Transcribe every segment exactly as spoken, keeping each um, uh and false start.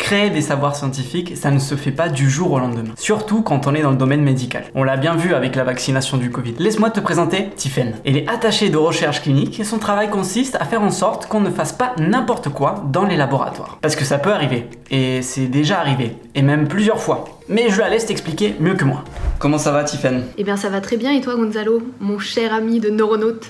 Créer des savoirs scientifiques, ça ne se fait pas du jour au lendemain. Surtout quand on est dans le domaine médical. On l'a bien vu avec la vaccination du Covid. Laisse-moi te présenter Tiffaine. Elle est attachée de recherche clinique et son travail consiste à faire en sorte qu'on ne fasse pas n'importe quoi dans les laboratoires. Parce que ça peut arriver. Et c'est déjà arrivé. Et même plusieurs fois. Mais je la laisse t'expliquer mieux que moi. Comment ça va, Tiffaine? Eh bien ça va très bien, et toi Gonzalo, mon cher ami de neuronaute?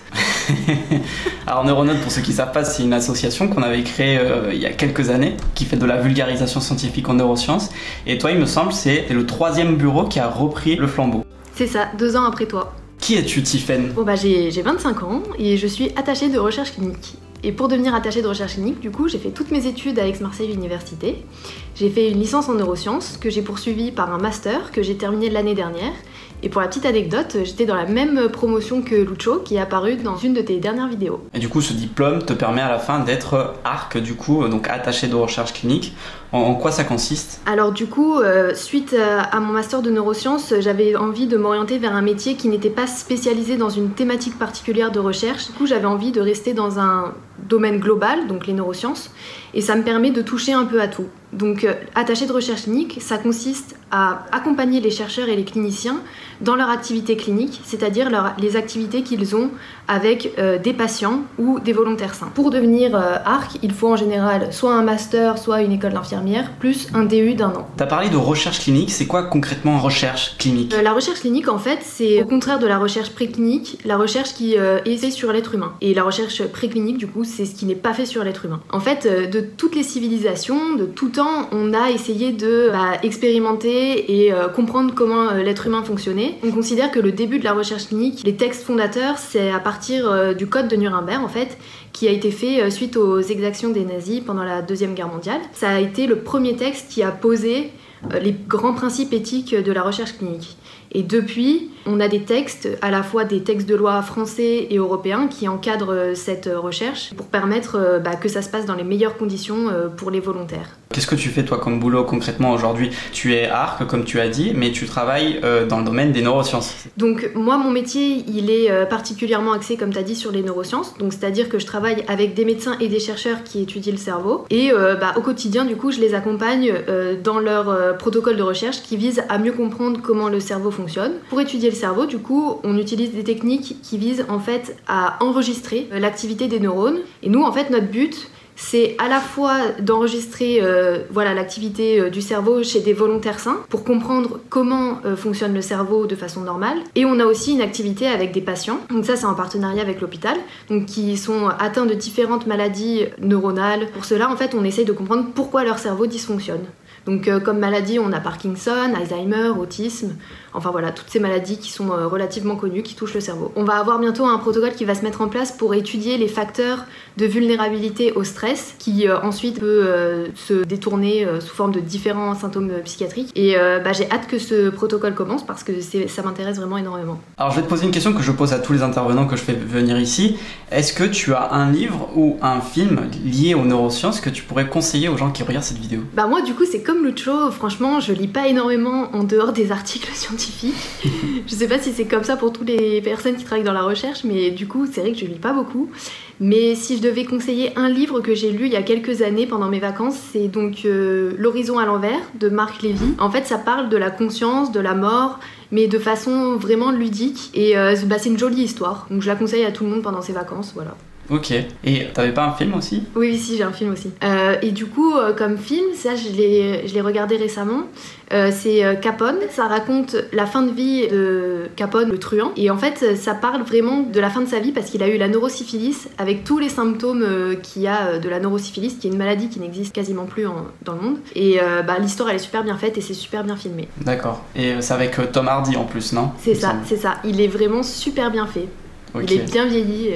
Alors Neuronaute, pour ceux qui ne savent pas, c'est une association qu'on avait créée euh, il y a quelques années, qui fait de la vulgarisation scientifique en neurosciences. Et toi, il me semble, c'est le troisième bureau qui a repris le flambeau. C'est ça, deux ans après toi. Qui es-tu, Tiffaine? Bon bah j'ai vingt-cinq ans et je suis attachée de recherche clinique. Et pour devenir attachée de recherche clinique, du coup, j'ai fait toutes mes études à Aix-Marseille Université. J'ai fait une licence en neurosciences que j'ai poursuivie par un master que j'ai terminé l'année dernière. Et pour la petite anecdote, j'étais dans la même promotion que Lucho qui est apparu dans une de tes dernières vidéos. Et du coup, ce diplôme te permet à la fin d'être A R C, du coup, donc attaché de recherche clinique. En, en quoi ça consiste? Alors du coup, euh, suite à mon master de neurosciences, j'avais envie de m'orienter vers un métier qui n'était pas spécialisé dans une thématique particulière de recherche. Du coup, j'avais envie de rester dans un domaine global, donc les neurosciences, et ça me permet de toucher un peu à tout. Donc euh, attaché de recherche clinique, ça consiste à accompagner les chercheurs et les cliniciens dans leur activité clinique, c'est-à-dire leur, les activités qu'ils ont avec euh, des patients ou des volontaires sains. Pour devenir euh, A R C, il faut en général soit un master, soit une école d'infirmière, plus un D U d'un an. Tu as parlé de recherche clinique, c'est quoi concrètement recherche clinique? euh, La recherche clinique, en fait, c'est au contraire de la recherche préclinique, la recherche qui euh, est faite sur l'être humain. Et la recherche préclinique, du coup, c'est ce qui n'est pas fait sur l'être humain. En fait, euh, de toutes les civilisations, de tout temps, on a essayé de bah, expérimenter et euh, comprendre comment euh, l'être humain fonctionnait. On considère que le début de la recherche clinique, les textes fondateurs, c'est à partir euh, du code de Nuremberg, en fait, qui a été fait euh, suite aux exactions des nazis pendant la Deuxième Guerre mondiale. Ça a été le premier texte qui a posé euh, les grands principes éthiques de la recherche clinique. Et depuis, on a des textes, à la fois des textes de loi français et européens, qui encadrent cette recherche pour permettre bah, que ça se passe dans les meilleures conditions pour les volontaires. Qu'est-ce que tu fais toi comme boulot concrètement aujourd'hui? Tu es A R C comme tu as dit, mais tu travailles euh, dans le domaine des neurosciences. Donc moi mon métier il est euh, particulièrement axé comme tu as dit sur les neurosciences, donc c'est-à-dire que je travaille avec des médecins et des chercheurs qui étudient le cerveau et euh, bah, au quotidien du coup je les accompagne euh, dans leur euh, protocole de recherche qui vise à mieux comprendre comment le cerveau fonctionne. Pour étudier le cerveau du coup on utilise des techniques qui visent en fait à enregistrer euh, l'activité des neurones et nous en fait notre but c'est à la fois d'enregistrer euh, voilà, l'activité euh, du cerveau chez des volontaires sains pour comprendre comment euh, fonctionne le cerveau de façon normale. Et on a aussi une activité avec des patients, donc ça c'est en partenariat avec l'hôpital, donc qui sont atteints de différentes maladies neuronales. Pour cela, en fait, on essaye de comprendre pourquoi leur cerveau dysfonctionne. Donc euh, comme maladie, on a Parkinson, Alzheimer, autisme, enfin voilà, toutes ces maladies qui sont euh, relativement connues, qui touchent le cerveau. On va avoir bientôt un protocole qui va se mettre en place pour étudier les facteurs de vulnérabilité au stress, qui euh, ensuite peut euh, se détourner euh, sous forme de différents symptômes euh, psychiatriques. Et euh, bah, j'ai hâte que ce protocole commence parce que ça m'intéresse vraiment énormément. Alors je vais te poser une question que je pose à tous les intervenants que je fais venir ici. Est-ce que tu as un livre ou un film lié aux neurosciences que tu pourrais conseiller aux gens qui regardent cette vidéo? Bah moi du coup c'est comme Lucho, franchement je lis pas énormément en dehors des articles scientifiques. Je sais pas si c'est comme ça pour toutes les personnes qui travaillent dans la recherche, mais du coup c'est vrai que je lis pas beaucoup. Mais si je devais conseiller un livre que j'ai lu il y a quelques années pendant mes vacances, c'est donc euh, L'horizon à l'envers de Marc Lévy. En fait ça parle de la conscience, de la mort, mais de façon vraiment ludique et euh, bah, c'est une jolie histoire. Donc je la conseille à tout le monde pendant ses vacances, voilà. Ok. Et t'avais pas un film aussi? Oui, oui, si, j'ai un film aussi. Euh, et du coup, euh, comme film, ça, je l'ai, je l'ai regardé récemment. Euh, c'est euh, Capone. Ça raconte la fin de vie de Capone, le truand. Et en fait, ça parle vraiment de la fin de sa vie parce qu'il a eu la neurosyphilis avec tous les symptômes euh, qu'il y a de la neurosyphilis, qui est une maladie qui n'existe quasiment plus en, dans le monde. Et euh, bah, l'histoire, elle est super bien faite et c'est super bien filmé. D'accord. Et c'est avec euh, Tom Hardy en plus, non? C'est ça, c'est ça. Il est vraiment super bien fait. Okay. Il est bien vieilli.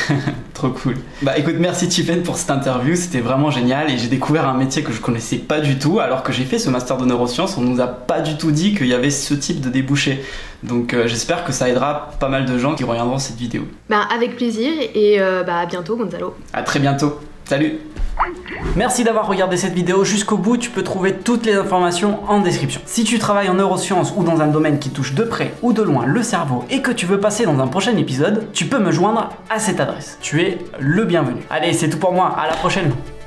Trop cool. Bah écoute, merci Tiffaine pour cette interview, c'était vraiment génial et j'ai découvert un métier que je connaissais pas du tout alors que j'ai fait ce master de neurosciences, on nous a pas du tout dit qu'il y avait ce type de débouché. Donc euh, j'espère que ça aidera pas mal de gens qui regarderont cette vidéo. Bah avec plaisir et euh, bah à bientôt Gonzalo. À très bientôt. Salut. Merci d'avoir regardé cette vidéo jusqu'au bout, tu peux trouver toutes les informations en description. Si tu travailles en neurosciences ou dans un domaine qui touche de près ou de loin le cerveau et que tu veux passer dans un prochain épisode, tu peux me joindre à cette adresse. Tu es le bienvenu. Allez, c'est tout pour moi, à la prochaine.